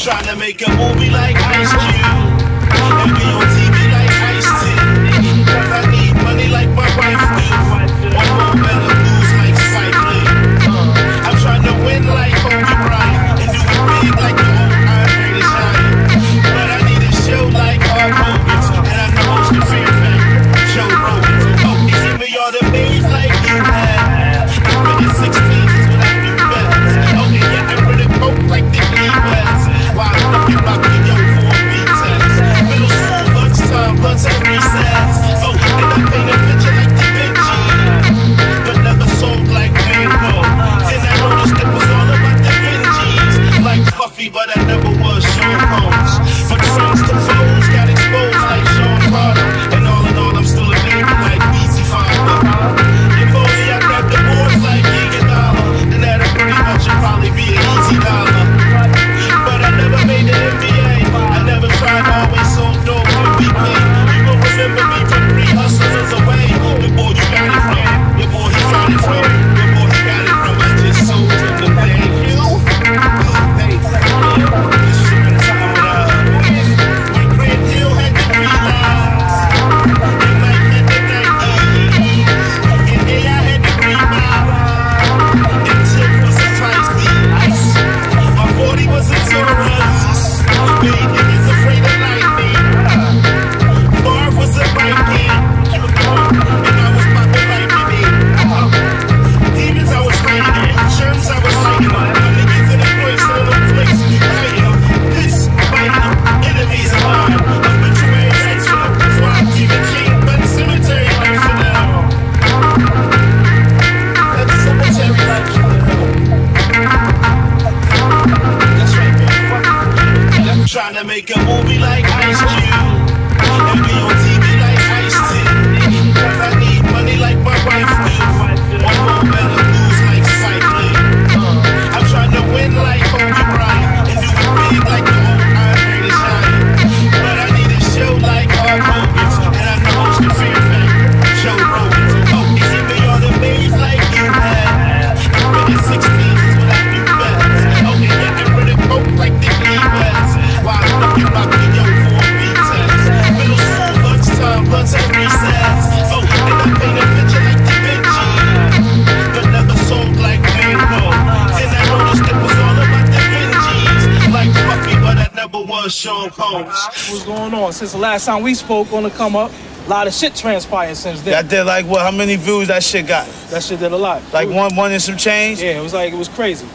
Trying to make a movie like Ice Cube and be on TV like Ice-T. Cause I need money like my wife do. One more better lose like Spike Lee. I'm trying to win like Kobe Bryant and do it big like the old Andre the Giant. But I need a show like Hulk Hogan's, and I'm the host of Fear Factor, Joe Rogan. Oh, give me all the babes like you have. But in 16 is what I do best. Okay, yeah, I'm really broke like the E-West. While I'm looking about the yo for a B-test. Middle school, lunchtime, blunts and recess. Oh, and I paint a picture like Da Vinci, but never sold like Van Gogh. Then I noticed it was all about the Benjis. Like Puffy, but I never was Sean Combs. But friends to foes got exposed like Sean Carter. And all in all, I'm still a baby like BC Father. If only I got the boards like Iguodala, then that'd pretty much probably be an easy dollar. But I never made the NBA. I never tried, always sold dope MVP. You gon' remember me from 3 hustlers away. The boy you got it from, your boy he got it from, your boy he got it from. I just sold him the thing. Hey, this is a time when Grant Hill had to realize, and Mike had the Nike, and AI had to rebound, and Tip was a feisty ice. My 40 was a Taurus. Big niggas afraid of lightning. Marv was a Viking, and I was popping like me. Demons I was fighting, germs I was fighting. My niggas in the place, all the flicks, fighting. This fighting, enemies of mine. Obituary nights for the swamp, even king, but cemetery life for them. That's cemetery life for them. That's right, man. Trying to make a movie like Ice Cube and be on TV like Ice-T. Cause I need money like my wife do. One more better lose like Spike Lee. I'm trying to win like Kobe Bryant and do it big like the old Andre the Giant. But I need a show like Hulk Hogan's, and I'm the host of Fear Factor, Joe Rogan. Oh, give me all the babes like you have. But in 16 is what I do best. Okay, yeah, I'm really broke like the E-West. While I'm looking about the yo for a B-test. Middle school, lunchtime, blunts and recess. Oh, and I paint a picture like Da Vinci, but never sold like Van Gogh. Then I noticed it was all about the Benjis. Like Puffy, but I never was Sean Combs. What's going on? Since the last time we spoke on the come up, a lot of shit transpired since then. That did like what? How many views that shit got? That shit did a lot. Like one and some change? Yeah, it was crazy.